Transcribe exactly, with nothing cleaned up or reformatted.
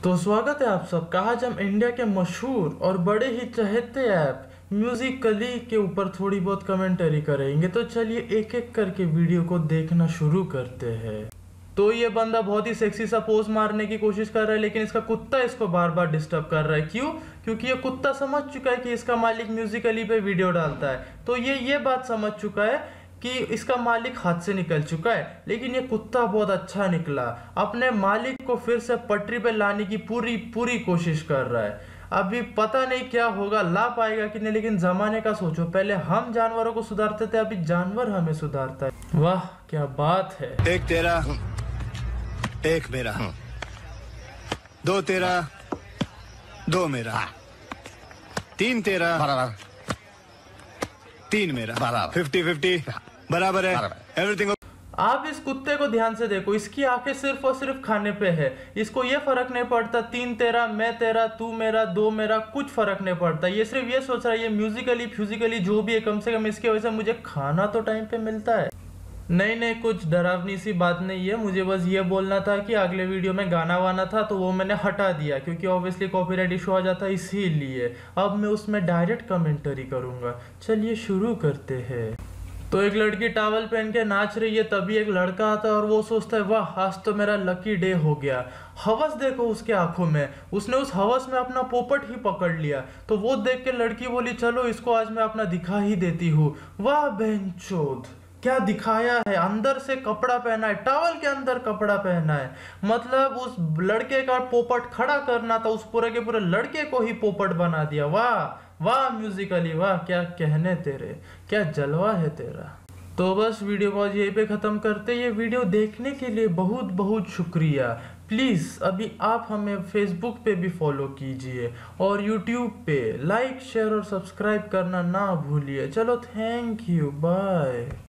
तो स्वागत है आप सबका। आज हम इंडिया के मशहूर और बड़े ही चहेते ऐप म्यूजिकली के ऊपर थोड़ी बहुत कमेंटरी करेंगे। तो चलिए एक एक करके वीडियो को देखना शुरू करते हैं। तो ये बंदा बहुत ही सेक्सी सा पोज मारने की कोशिश कर रहा है, लेकिन इसका कुत्ता इसको बार बार डिस्टर्ब कर रहा है। क्यों? क्योंकि ये कुत्ता समझ चुका है कि इसका मालिक म्यूजिकली पे वीडियो डालता है। तो ये ये बात समझ चुका है कि इसका मालिक हाथ से निकल चुका है, लेकिन ये कुत्ता बहुत अच्छा निकला। अपने मालिक को फिर से पटरी पे लाने की पूरी पूरी कोशिश कर रहा है। अभी पता नहीं क्या होगा, ला पाएगा कि नहीं, लेकिन जमाने का सोचो। पहले हम जानवरों को सुधारते थे, अभी जानवर हमें सुधारता है। वाह क्या बात है। एक तेरा, एक मेरा, दो तेरा, दो मेरा, तीन तेरा, बराबर, तीन मेरा, बराबर, फिफ्टी फिफ्टी बराबर है। एवरीथिंग। आप इस कुत्ते को ध्यान से देखो, इसकी आंखें सिर्फ और सिर्फ खाने पे है। इसको ये फर्क नहीं पड़ता तीन तेरा, मैं तेरा, तू मेरा, दो मेरा, कुछ फर्क नहीं पड़ता। ये सिर्फ ये सोच रहा है ये म्यूजिकली फ्यूजिकली जो भी है, कम से कम इसकी वजह से मुझे खाना तो टाइम पे मिलता है। नहीं नहीं, कुछ डरावनी सी बात नहीं है। मुझे बस ये बोलना था कि अगले वीडियो में गाना वाना था तो वो मैंने हटा दिया, क्योंकि ऑब्वियसली कॉपीराइट इशू आ जाता है, इसीलिए अब मैं उसमें डायरेक्ट कमेंटरी करूंगा। चलिए शुरू करते हैं। तो एक लड़की टॉवल पहन के नाच रही है, तभी एक लड़का आता है और वो सोचता है वाह आज तो मेरा लकी डे हो गया। हवस देखो उसके आंखों में, उसने उस हवस में अपना पोपट ही पकड़ लिया। तो वो देख के लड़की बोली चलो इसको आज मैं अपना दिखा ही देती हूँ। वाह बहनचोद, क्या दिखाया है। अंदर से कपड़ा पहना है, टॉवल के अंदर कपड़ा पहना है। मतलब उस लड़के का पोपट खड़ा करना था, उस पूरे के पूरे लड़के को ही पोपट बना दिया। वाह वाह म्यूजिकली, वाह क्या कहने तेरे, क्या जलवा है तेरा। तो बस वीडियो को यहीं पे ख़त्म करते। ये वीडियो देखने के लिए बहुत बहुत शुक्रिया। प्लीज़ अभी आप हमें फेसबुक पे भी फॉलो कीजिए और यूट्यूब पे लाइक शेयर और सब्सक्राइब करना ना भूलिए। चलो थैंक यू, बाय।